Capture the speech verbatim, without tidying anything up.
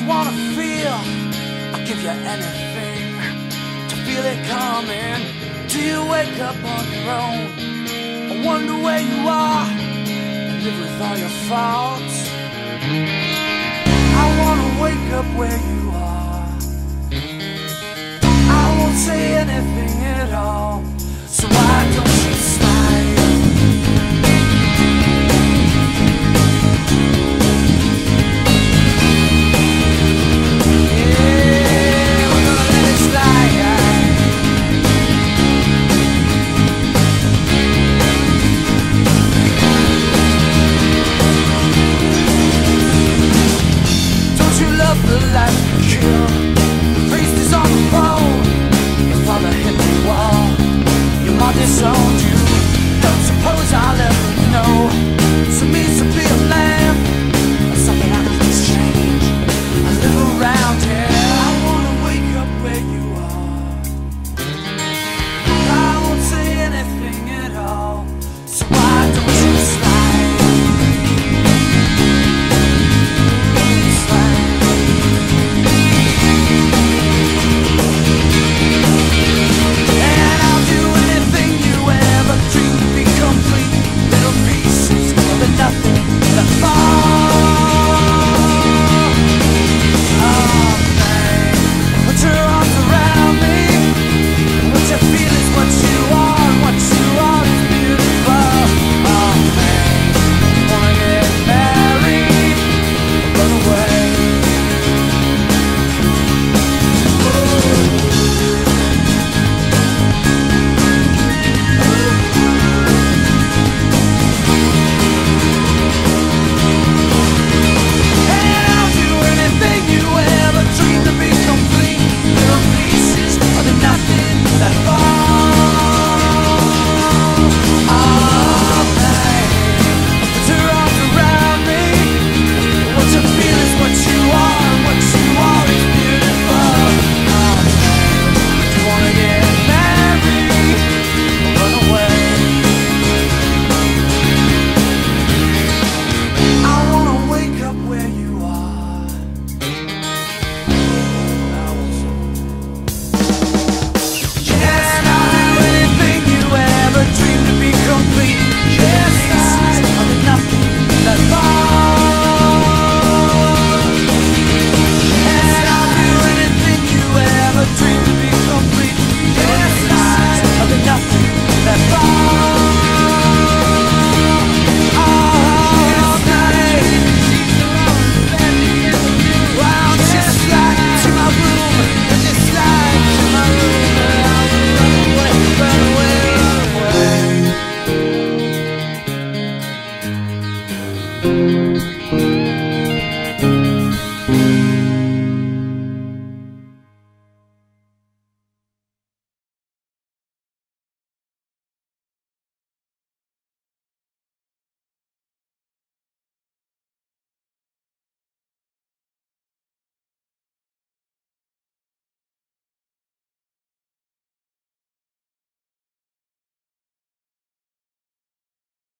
wanna feel, I'll give you anything to feel it coming. Do you wake up on your own? I wonder where you are and live with all your faults. I wanna wake up where you are. I won't say anything at all, so I don't